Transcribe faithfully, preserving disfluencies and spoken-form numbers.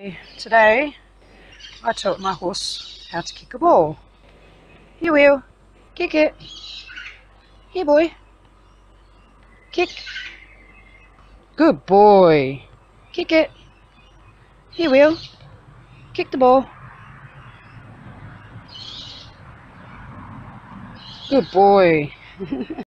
Today I taught my horse how to kick a ball. Here, Will, kick it. Here, boy, kick. Good boy. Kick it. Here, Will, kick the ball. Good boy.